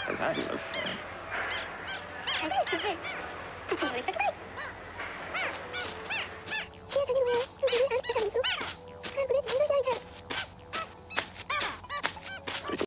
はい、OK。はい、続いてください。